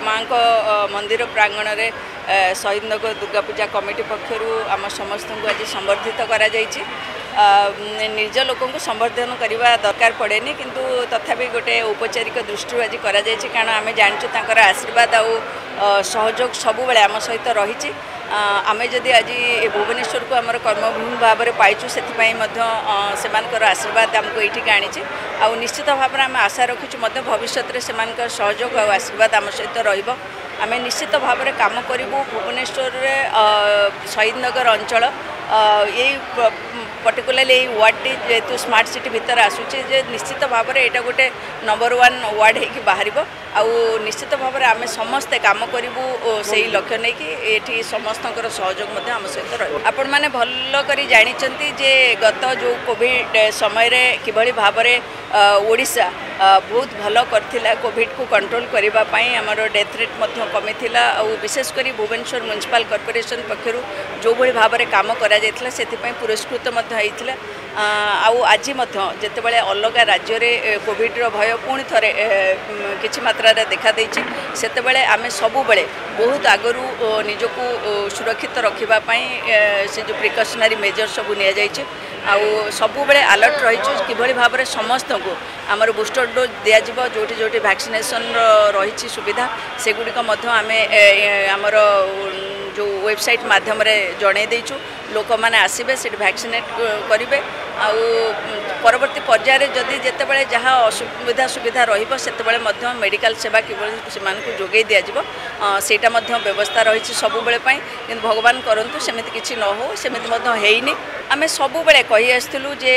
माँ को मंदिर प्रांगण में शहीद नगर दुर्गा पूजा कमिटी पक्षर आम समस्त को आज संबर्धित करा जायछि। निज लोक संबर्धन करने दरकार पड़ेनि किंतु तथापि गोटे औपचारिक दृष्टि आज करा जायछि कारण आम जानचु तांकर आशीर्वाद आ सहयोग सबु बेले आम सहित रही। आमे जदि आज भुवनेश्वर को आमर कर्मभूमि भाव में पाइचु से आशीर्वाद आमको ये आनी आ निश्चित भाव में आम आशा रखीचु भविष्य में से सहयोग और आशीर्वाद आम सहित रहिबो। आमे निश्चित भाव में काम करूँ भुवनेश्वर शहीद नगर अंचल यही पर्टिकुलरली वार्डटी जेहेतु स्मार्ट सिटी भितर आसूचे जे निश्चित भाव में यहाँ गोटे नंबर 1 वार्ड हो बाहर निश्चित भाव में आम समस्ते काम करूँ से लक्ष्य नहीं कि ये समस्त सहयोग आम सहित रही। आपण मैंने भल कर जानते जे गत जो कोविड समय किभली भाव में ओडिशा बहुत भल करथिला कोविड को कंट्रोल करने आमर डेथ रेट कमी थिला और विशेषकर भुवनेश्वर म्युनिसिपल कॉर्पोरेशन पक्षर जो भली भाव में काम करा जायतिला सेथिपई पुरस्कृत होइतिला। आज जितेबाला अलग राज्य में कोविड भय पुणी थे किसी मात्रा देखा देछि सेतेबाला आम सबु बेले बहुत आगरू निजको सुरक्षित रखापी से जो प्रिकसनरी मेजर सब नि जाइए आउ सबु बेले अलर्ट रहीचु किभली भाव में समस्त को आमर बूस्टर डोज दिज्व जोटी जोटी वैक्सीनेशन रही सुविधा सेगुड़िक आमर जो वेबसाइट माध्यम जन देचु लोक मैंने आसबे से वैक्सीनेट करेंगे परवर्ती पर्यायर जदि जितेबाला जहाँ असुविधा सुविधा रही मेडिकल सेवा किभली से जोगे दिज्व सेटा व्यवस्था रही सबु बेले कि भगवान करंतु सेमिति किछि न हो सेमिति हेइनि। आमे सबु बेले कहि आसथिलु जे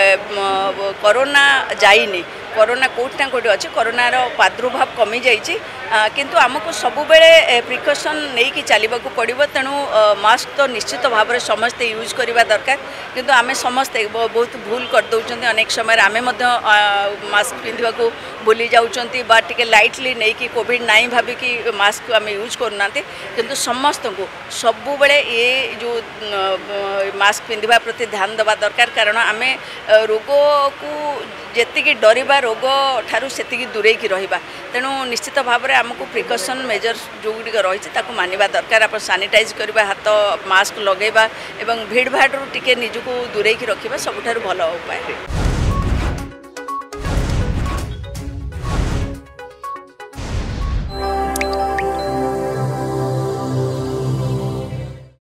कोरोना जाइनि कोरोना कोठी ना कोठी अच्छे कोरोनार प्रादुर्भाव कमी जाइए किंतु आमको सबु बेले प्रिकसन नहीं कि चलने को पड़ो तेणु मास्क तो निश्चित भाव में समस्ते यूज करवा दरकार किंतु आमे समस्ते बहुत भूल कर दौरान अनेक समय आमे मास्क पिंधा को भूली जाऊँगी बा टिके लाइटली नहीं कि कोविड नाई भाविकी मास्क आम यूज करना किंतु समस्त को सबु बेले ये जो मास्क पिंधा प्रति ध्यान देवा दरकार कारण आम रोग को जेतिकी डरिबा रोग ठारू सेतिकी दूरे की रहिबा तेणु निश्चित भाव में आमको प्रिकसन मेजर जो गुड़िक रही मानिबा दरकार आप सानिटाइज करबा हाथ मास्क लगेबा एवं भीड़ भाड़ टिके निजको दूरे की रखिबा सबुठारु भल उपाय।